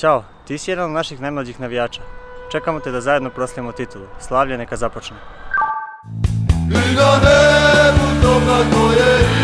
Ćao, ti si jedan od naših najmlađih navijača. Čekamo te da zajedno proslavimo titulu. Slavlje neka započne. I na nebu tom na koje